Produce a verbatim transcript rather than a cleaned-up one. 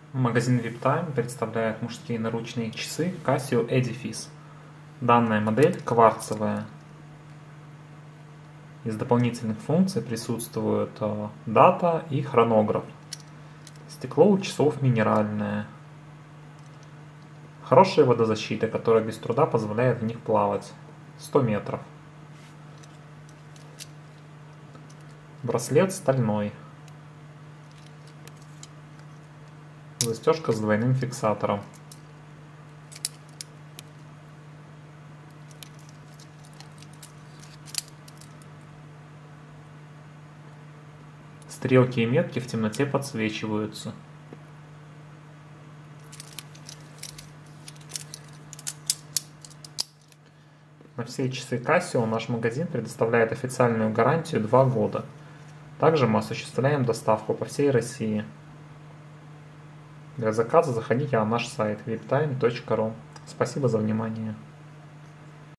Магазин VIPtime представляет мужские наручные часы Casio Edifice. Данная модель кварцевая. Из дополнительных функций присутствуют дата и хронограф. Стекло у часов минеральное. Хорошая водозащита, которая без труда позволяет в них плавать. сто метров. Браслет стальной. Застежка с двойным фиксатором. Стрелки и метки в темноте подсвечиваются. На все часы Casio наш магазин предоставляет официальную гарантию два года. Также мы осуществляем доставку по всей России. Для заказа заходите на наш сайт виптайм точка ру. Спасибо за внимание.